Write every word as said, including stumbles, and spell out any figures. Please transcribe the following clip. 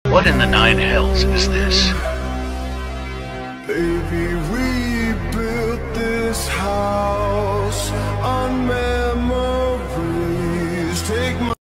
What in the nine hells is this? Baby,